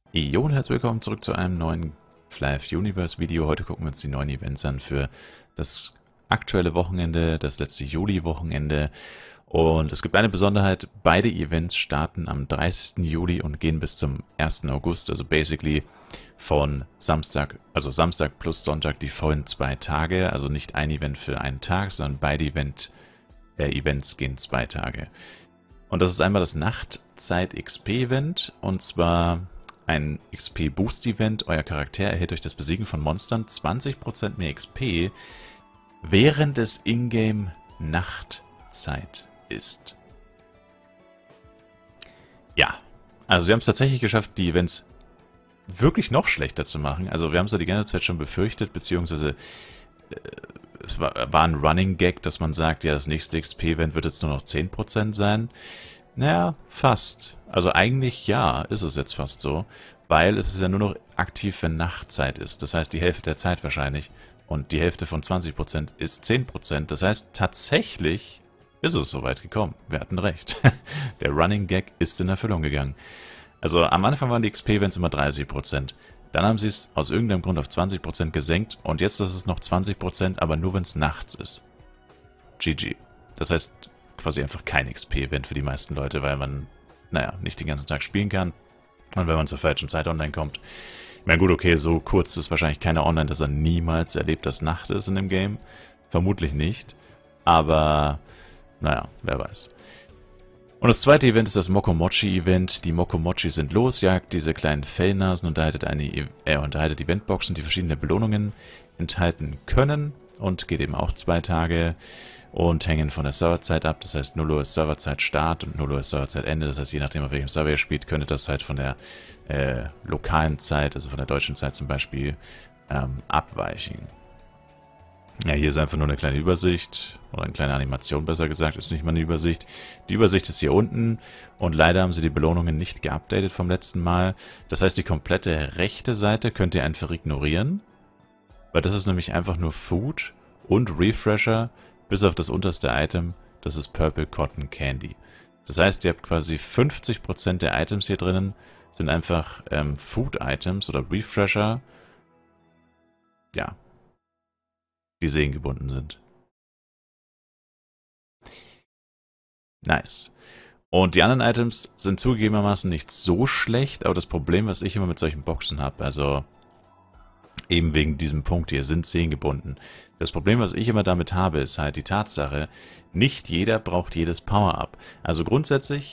Jo und herzlich willkommen zurück zu einem neuen Fly Universe Video. Heute gucken wir uns die neuen Events an für das aktuelle Wochenende, das letzte Juli-Wochenende. Und es gibt eine Besonderheit, beide Events starten am 30. Juli und gehen bis zum 1. August. Also basically von Samstag, also Samstag plus Sonntag die vollen 2 Tage. Also nicht ein Event für einen Tag, sondern beide Events gehen 2 Tage. Und das ist einmal das Nachtzeit-XP-Event und zwar ein XP-Boost-Event. Euer Charakter erhält durch das Besiegen von Monstern 20% mehr XP, während es Ingame Nachtzeit ist. Ja, also sie haben es tatsächlich geschafft, die Events wirklich noch schlechter zu machen. Also wir haben es ja die ganze Zeit schon befürchtet, beziehungsweise es war ein Running Gag, dass man sagt, ja, das nächste XP-Event wird jetzt nur noch 10% sein. Naja, fast. Also eigentlich ja, ist es jetzt fast so, weil es ist ja nur noch aktiv, wenn Nachtzeit ist. Das heißt, die Hälfte der Zeit wahrscheinlich. Und die Hälfte von 20% ist 10%. Das heißt, tatsächlich ist es soweit gekommen. Wir hatten recht. Der Running Gag ist in Erfüllung gegangen. Also am Anfang waren die XP-Events immer 30%. Dann haben sie es aus irgendeinem Grund auf 20% gesenkt und jetzt ist es noch 20%, aber nur wenn es nachts ist. GG. Das heißt quasi einfach kein XP-Event für die meisten Leute, weil man, naja, nicht den ganzen Tag spielen kann und wenn man zur falschen Zeit online kommt. Ich meine, gut, okay, so kurz ist wahrscheinlich keiner online, dass er niemals erlebt, dass Nacht ist in dem Game. Vermutlich nicht, aber naja, wer weiß. Und das zweite Event ist das Mokomochi-Event. Die Mokomochi sind los, jagt diese kleinen Fellnasen und unterhaltet Eventboxen, die verschiedene Belohnungen enthalten können und geht eben auch 2 Tage und hängen von der Serverzeit ab. Das heißt, 0 Uhr ist Serverzeit Start und 0 Uhr ist Serverzeit Ende. Das heißt, je nachdem, auf welchem Server ihr spielt, könnte das halt von der lokalen Zeit, also von der deutschen Zeit zum Beispiel, abweichen. Ja, hier ist einfach nur eine kleine Übersicht, oder eine kleine Animation besser gesagt, ist nicht mal eine Übersicht. Die Übersicht ist hier unten und leider haben sie die Belohnungen nicht geupdatet vom letzten Mal. Das heißt, die komplette rechte Seite könnt ihr einfach ignorieren, weil das ist nämlich einfach nur Food und Refresher, bis auf das unterste Item, das ist Purple Cotton Candy. Das heißt, ihr habt quasi 50% der Items hier drinnen, sind einfach Food-Items oder Refresher, ja, die seelengebunden sind. Nice. Und die anderen Items sind zugegebenermaßen nicht so schlecht, aber das Problem, was ich immer mit solchen Boxen habe, also eben wegen diesem Punkt hier, sind seelengebunden. Das Problem, was ich immer damit habe, ist halt die Tatsache, nicht jeder braucht jedes Power-Up. Also grundsätzlich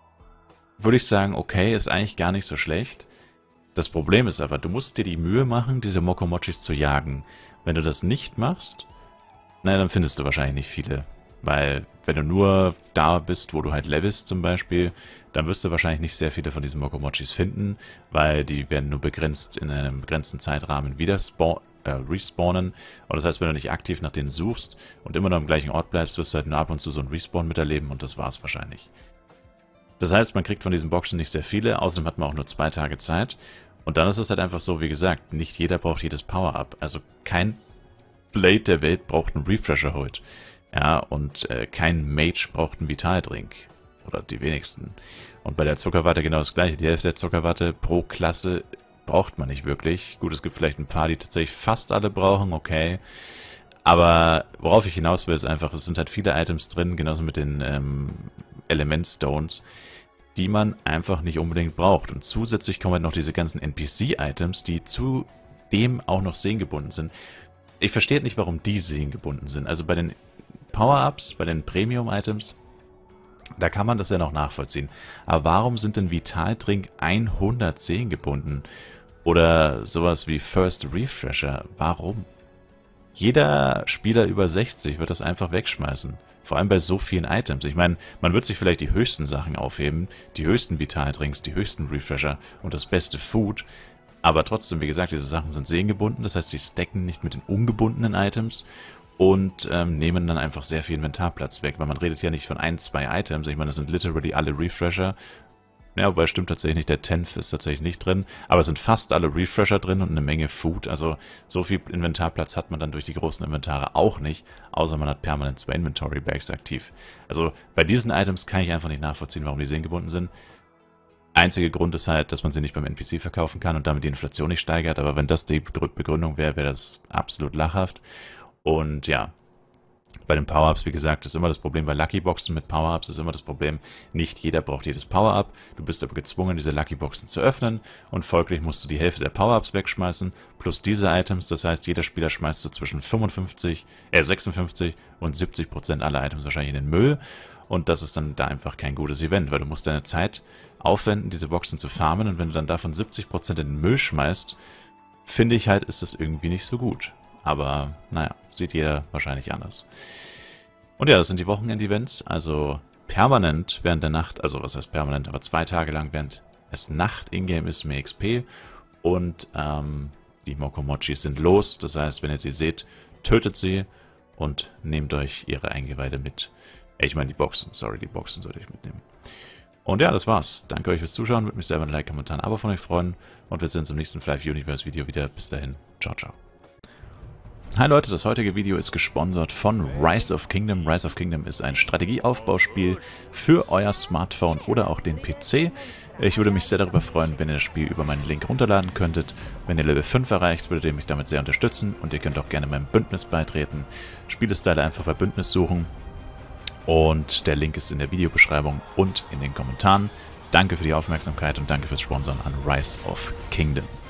würde ich sagen, okay, ist eigentlich gar nicht so schlecht. Das Problem ist aber, du musst dir die Mühe machen, diese Mokomochis zu jagen. Wenn du das nicht machst, naja, dann findest du wahrscheinlich nicht viele. Weil, wenn du nur da bist, wo du halt levelst zum Beispiel, dann wirst du wahrscheinlich nicht sehr viele von diesen Mokomochis finden, weil die werden nur begrenzt in einem begrenzten Zeitrahmen wieder respawnen. Und das heißt, wenn du nicht aktiv nach denen suchst und immer noch am gleichen Ort bleibst, wirst du halt nur ab und zu so einen Respawn miterleben und das war's wahrscheinlich. Das heißt, man kriegt von diesen Boxen nicht sehr viele, außerdem hat man auch nur 2 Tage Zeit. Und dann ist es halt einfach so, wie gesagt, nicht jeder braucht jedes Power-Up. Also kein Blade der Welt braucht einen Refresher heute. Ja, und kein Mage braucht einen Vitaldrink. Oder die wenigsten. Und bei der Zuckerwatte genau das gleiche. Die Hälfte der Zuckerwatte pro Klasse braucht man nicht wirklich. Gut, es gibt vielleicht ein paar, die tatsächlich fast alle brauchen, okay. Aber worauf ich hinaus will, ist einfach, es sind halt viele Items drin, genauso mit den Element Stones, die man einfach nicht unbedingt braucht. Und zusätzlich kommen halt noch diese ganzen NPC-Items, die zudem auch noch seelengebunden sind. Ich verstehe nicht, warum die seelengebunden sind. Also bei den Power-Ups, bei den Premium-Items, da kann man das ja noch nachvollziehen. Aber warum sind denn Vitaldrink 100 seelengebunden? Oder sowas wie First Refresher? Warum? Jeder Spieler über 60 wird das einfach wegschmeißen. Vor allem bei so vielen Items. Ich meine, man wird sich vielleicht die höchsten Sachen aufheben, die höchsten Vitaldrinks, die höchsten Refresher und das beste Food. Aber trotzdem, wie gesagt, diese Sachen sind seelengebunden. Das heißt, sie stacken nicht mit den ungebundenen Items und nehmen dann einfach sehr viel Inventarplatz weg. Weil man redet ja nicht von 1, 2 Items. Ich meine, das sind literally alle Refresher. Ja, wobei stimmt tatsächlich nicht, der Tenth ist tatsächlich nicht drin, aber es sind fast alle Refresher drin und eine Menge Food, also so viel Inventarplatz hat man dann durch die großen Inventare auch nicht, außer man hat permanent 2 Inventory Bags aktiv. Also bei diesen Items kann ich einfach nicht nachvollziehen, warum die seelengebunden sind. Einziger Grund ist halt, dass man sie nicht beim NPC verkaufen kann und damit die Inflation nicht steigert. Aber wenn das die Begründung wäre, wäre das absolut lachhaft. Und ja, bei den Power-Ups, wie gesagt, ist immer das Problem bei Lucky Boxen mit Power-Ups, ist immer das Problem, nicht jeder braucht jedes Power-Up. Du bist aber gezwungen, diese Lucky Boxen zu öffnen und folglich musst du die Hälfte der Power-Ups wegschmeißen, plus diese Items. Das heißt, jeder Spieler schmeißt so zwischen 56 und 70% aller Items wahrscheinlich in den Müll. Und das ist dann da einfach kein gutes Event, weil du musst deine Zeit aufwenden, diese Boxen zu farmen. Und wenn du dann davon 70% in den Müll schmeißt, finde ich halt, ist das irgendwie nicht so gut. Aber naja, sieht jeder wahrscheinlich anders. Und ja, das sind die Wochenend-Events, also permanent während der Nacht, also was heißt permanent, aber 2 Tage lang, während es Nacht in-game ist, mehr XP. Und die Mokomochis sind los, das heißt, wenn ihr sie seht, tötet sie und nehmt euch ihre Eingeweide mit. Ich meine die Boxen, sorry, die Boxen sollte ich mitnehmen. Und ja, das war's. Danke euch fürs Zuschauen, würde mich selber ein Like, Kommentar, ein Abo von euch freuen. Und wir sehen uns im nächsten Fly Universe Video wieder. Bis dahin, ciao, ciao. Hi Leute, das heutige Video ist gesponsert von Rise of Kingdom. Rise of Kingdom ist ein Strategieaufbauspiel für euer Smartphone oder auch den PC. Ich würde mich sehr darüber freuen, wenn ihr das Spiel über meinen Link runterladen könntet. Wenn ihr Level 5 erreicht, würdet ihr mich damit sehr unterstützen und ihr könnt auch gerne meinem Bündnis beitreten. Spielestyle einfach bei Bündnis suchen und der Link ist in der Videobeschreibung und in den Kommentaren. Danke für die Aufmerksamkeit und danke fürs Sponsoren an Rise of Kingdom.